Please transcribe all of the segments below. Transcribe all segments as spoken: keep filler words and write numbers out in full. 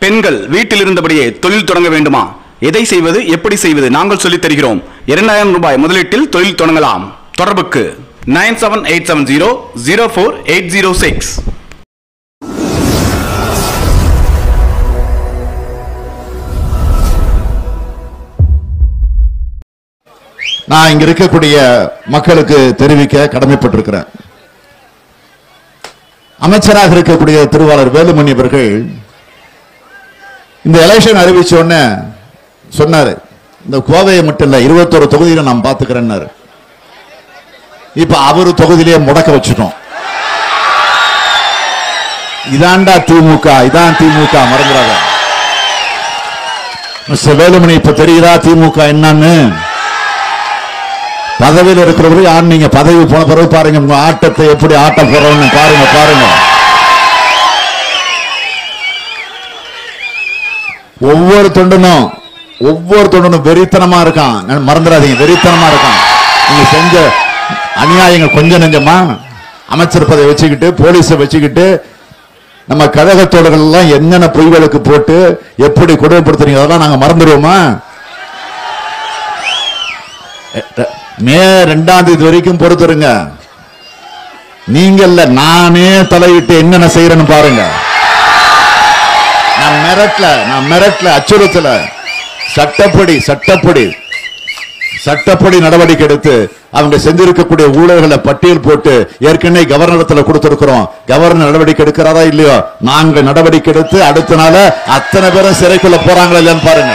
பெண்கள் வீட்டில் இருந்தபடியே தொழில் தொடங்க வேண்டுமா? எதை செய்வது, எப்படி செய்வது, நாங்கள் சொல்லித் தருகிறோம். இரண்டாயிரம் ரூபாய் முதலீட்டில் தொழில் தொடங்கலாம். தொடர்புக்கு nine seven eight seven zero zero four eight zero six. நான் இங்க இருக்கக்கூடிய மக்களுக்கு தெரிவிக்க கடமைப்பட்டிருக்கிறேன். அமைச்சராக இருக்கக்கூடிய திருவாளர் வேலுமணி அவர்கள் இந்த எலெக்ஷன் அறிவிச்ச உடனே சொன்னாரு, இந்த கோவையை மட்டும் இல்ல இருபத்தொரு தொகுதியில நான் பாத்துக்கிறேன்னாரு. இப்ப அவரு தொகுதியிலேயே முடக்க வச்சுட்டோம். இதாண்டா திமுக, இதான் திமுக, மறந்துடாத. மிஸ்டர் வேலுமணி, இப்ப தெரியுதா திமுக என்னன்னு? பதவியில் இருக்கிறவர்கள் யார்? நீங்க பதவி போன பிறகு பாருங்க உங்க ஆட்டத்தை எப்படி ஆட்டம் போறோம்னு பாருங்க பாருங்க. ஒவ்வொரு தொண்டனும் ஒவ்வொரு தொண்டனும் வெறித்தனமா இருக்கான். மறந்துடாதீங்க, வெறித்தனமா இருக்கான். நீங்க செஞ்ச அநியாயங்கள் கொஞ்சம் நெஞ்சமா? அமைச்சர் பதவி வச்சுக்கிட்டு போலீஸை வச்சுக்கிட்டு நம்ம கழக தோழர்கள் எல்லாம் என்னென்ன பொய்களுக்கு போட்டு எப்படி கொடுமைப்படுத்துறீங்க அதெல்லாம் நாங்க மறந்துடுவோமா? மே ரெண்டாம் தேதி வரைக்கும் பொறுத்துருங்க. நீங்க இல்ல, நானே தலையிட்டு என்னென்ன செய்யறேன்னு பாருங்க. நான் மிரட்டல, நான் மிரட்டல, அச்சுறுத்தல. சட்டப்படி சட்டப்படி சட்டப்படி நடவடிக்கை எடுத்து அவங்க செஞ்சிருக்கக்கூடிய ஊழல்களை பட்டியல் போட்டு ஏற்கனவே கவர்னரத்துல கொடுத்திருக்கிறோம். கவர்னர் நடவடிக்கை எடுக்கிறாரா இல்லையோ? நாங்க நடவடிக்கை எடுத்து அடுத்த நாள் அத்தனை பேரும் சிறைக்குள்ள போறாங்களா இல்லையான்னு பாருங்க.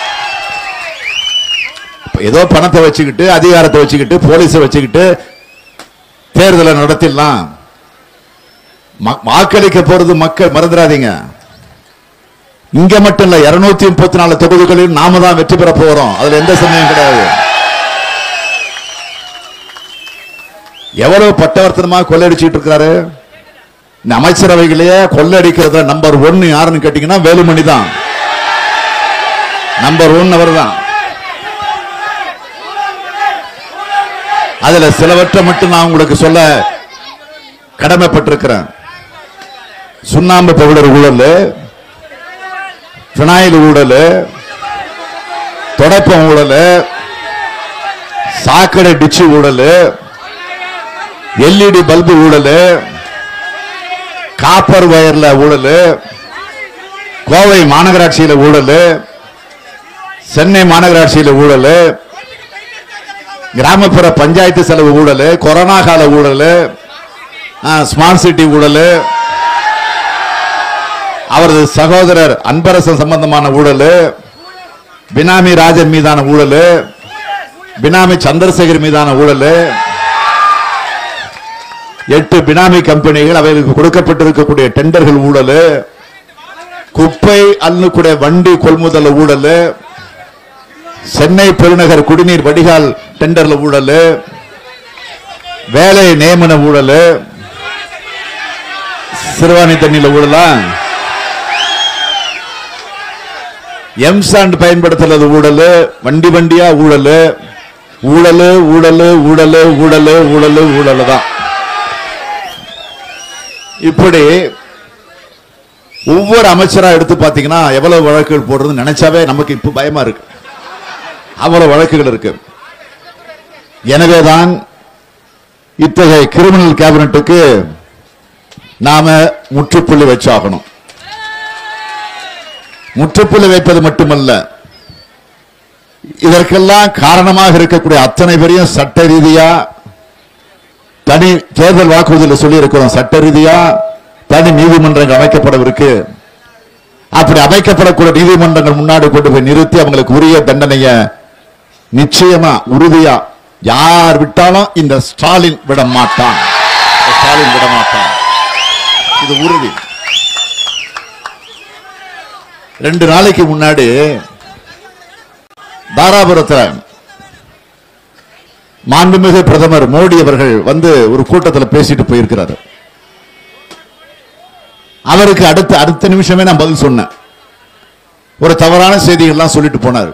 ஏதோ பணத்தை வச்சுக்கிட்டு அதிகாரத்தை வச்சுக்கிட்டு போலீஸை வச்சுக்கிட்டு தேர்தலை நடத்திடலாம். வாக்களிக்க போறது மக்கள், மறந்துடாதீங்க. இங்க மட்டும் இல்ல, இருநூத்தி முப்பத்தி நாலு தொகுதிகளில் நாம தான் வெற்றி பெற போறோம். அதுல எந்த சந்தேகம் கிடையாது. எவ்வளவு பட்டவர்த்தனமா கொள்ளையடிச்சுட்டு இருக்காரு. இந்த அமைச்சரவைகளையே கொள்ளையடிக்கிறத நம்பர் ஒன்னு யாருன்னு கேட்டீங்கன்னா வேலுமணி தான். நம்பர் ஒன் அவர் தான். அதுல சிலவற்றை மட்டும் நான் உங்களுக்கு சொல்ல கடமைப்பட்டிருக்கிறேன். சுண்ணாம்பு பவுடர் ஊழல், பினாயில் ஊழல், தொடப்பம் ஊழல், சாக்கடை டிச்சு ஊழல், எல்இடி பல்பு ஊழல், காப்பர் வயர்ல ஊழல், கோவை மாநகராட்சியில ஊழல், சென்னை மாநகராட்சியில ஊழல், கிராமப்புற பஞ்சாயத்து செலவு ஊழல், கொரோனா கால ஊழல், ஸ்மார்ட் சிட்டி ஊழல், அவரது சகோதரர் அன்பரசன் சம்பந்தமான ஊழல், பினாமி ராஜன் மீதான ஊழல், பினாமி சந்திரசேகர் மீதான ஊழல், எட்டு பினாமி கம்பெனிகள் அவைகளுக்கு கொடுக்கப்பட்டிருக்கக்கூடிய டெண்டர்கள் ஊழல், குப்பை அள்ளுக்கூடிய வண்டி கொள்முதல் ஊழல், சென்னை பெருநகர் குடிநீர் வடிகால் டெண்டர்ல ஊழல், வேலை நியமன ஊழல், சிறுவாணி தண்ணியில ஊழலா, எம்சாண்ட் பயன்படுத்துறது ஊழல், வண்டி வண்டியா ஊழல், ஊழல் ஊழல் ஊழல் ஊழல் ஊழல் ஊழல் தான். இப்படி ஒவ்வொரு அமைச்சரா எடுத்து பாத்தீங்கன்னா எவ்வளவு வழக்குகள் போடுறது நினைச்சாவே நமக்கு இப்ப பயமா இருக்கு. அவ்வளவு வழக்குகள் இருக்கு. எனவேதான் இத்தகைய கிரிமினல் கேபினட்டுக்கு நாம முற்றுப்புள்ளி வச்சாகணும். முற்றுப்புள்ளி வைப்பது மட்டுமல்ல, இதற்கெல்லாம் காரணமாக இருக்கக்கூடிய அத்தனை பேரையும் சட்ட ரீதியா தனி தேர்தல் வாக்குறுதியில் சொல்லி இருக்கிறோம். சட்ட ரீதியா தனி நீதிமன்றங்கள் அமைக்கப்படவிருக்கு. அப்படி அமைக்கப்படக்கூடிய நீதிமன்றங்கள் முன்னாடி கொண்டு போய் நிறுத்தி அவங்களுக்கு உரிய தண்டனைய நிச்சயமா உறுதியா யார் விட்டாலும் இந்த ஸ்டாலின் விட மாட்டான். ஸ்டாலின் விட மாட்டான். இது உறுதி. ரெண்டு நாளைக்கு முன்னாடி தாராபுரத்தில் மாண்புமிகு பிரதமர் மோடி அவர்கள் வந்து ஒரு கூட்டத்தில் பேசிட்டு போயிருக்கிறார். அவருக்கு அடுத்த அடுத்த நிமிஷமே நான் பதில் சொன்னேன். ஒரு தவறான செய்திகள்லாம் சொல்லிட்டு போனார்.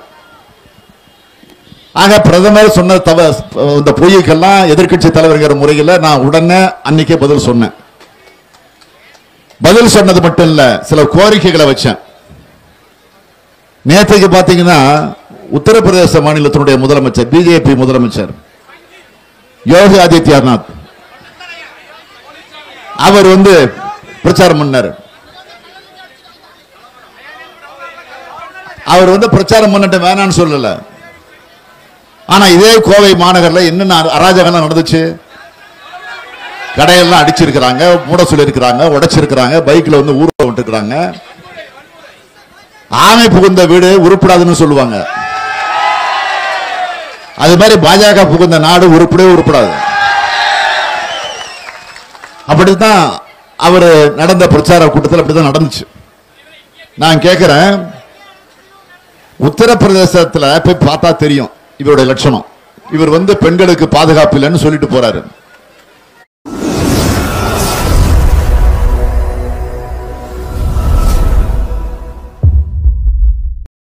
ஆக பிரதமர் சொன்ன தவ இந்த பொய்யெல்லாம் எதிர்கட்சி தலைவர்கிற முறையில் நான் உடனே அன்னைக்கே பதில் சொன்னேன். பதில் சொன்னது மட்டும் இல்ல, சில கோரிக்கைகளை வச்சேன். நேற்றைக்கு பாத்தீங்கன்னா உத்தரப்பிரதேச மாநிலத்தினுடைய முதலமைச்சர் பிஜேபி முதலமைச்சர் யோகி ஆதித்யநாத் அவர் வந்து பிரச்சாரம் பண்ணார். அவர் வந்து பிரச்சாரம் பண்ணிட்டு வேணான்னு சொல்லல. ஆனா இதே கோவை மாநகரில் என்னென்ன அராஜகம் நடந்துச்சு? கடையெல்லாம் அடிச்சிருக்கிறாங்க, மூட சொல்லிருக்கிறாங்க, உடைச்சிருக்கிறாங்க, பைக்ல வந்து ஊர்ல விட்டுருக்கிறாங்க. ஆமை புகுந்த வீடு உருப்படாதுன்னு சொல்லுவாங்க. அது மாதிரி பாஜக புகுந்த நாடு உருப்படவே உருப்படாது. அப்படித்தான் அவர் நடந்த பிரச்சார கூட்டத்தில் அப்படித்தான் நடந்துச்சு. நான் கேட்கிறேன், உத்தரப்பிரதேசத்தில் போய் பார்த்தா தெரியும் இவருடைய லட்சணம். இவர் வந்து பெண்களுக்கு பாதுகாப்பு இல்லைன்னு சொல்லிட்டு போறாரு.